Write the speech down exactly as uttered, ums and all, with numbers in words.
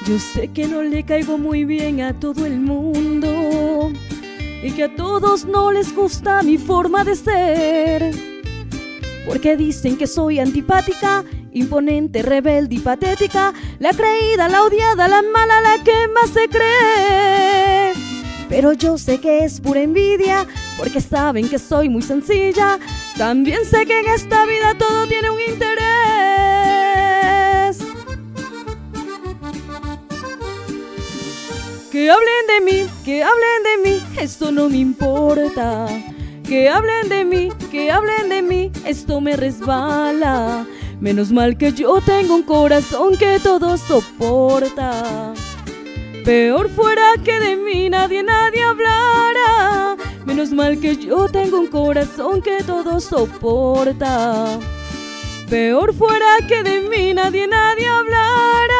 Yo sé que no le caigo muy bien a todo el mundo y que a todos no les gusta mi forma de ser, porque dicen que soy antipática, imponente, rebelde y patética, la creída, la odiada, la mala, la que más se cree. Pero yo sé que es pura envidia, porque saben que soy muy sencilla. También sé que en esta vida todo tiene un interés. Que hablen de mí, que hablen de mí, esto no me importa. Que hablen de mí, que hablen de mí, esto me resbala. Menos mal que yo tengo un corazón que todo soporta. Peor fuera que de mí nadie, nadie hablara. Menos mal que yo tengo un corazón que todo soporta. Peor fuera que de mí nadie, nadie hablara.